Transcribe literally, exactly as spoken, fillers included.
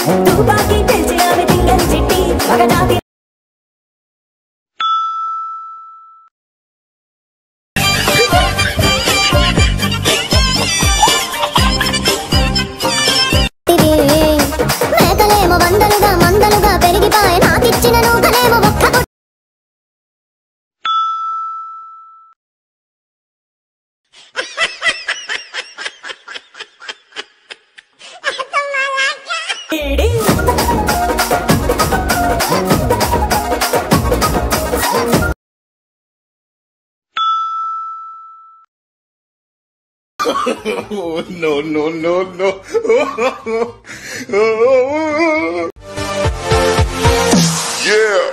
తుపాకీ పిలిచి ఆమె తింగని చిట్టి మగజాతి మేకలేమో వందలుగా మందలుగా పెరిగిపాయ నాకిచ్చిన నూకలేమో ఒక్క Oh, no, no, no, no. Yeah.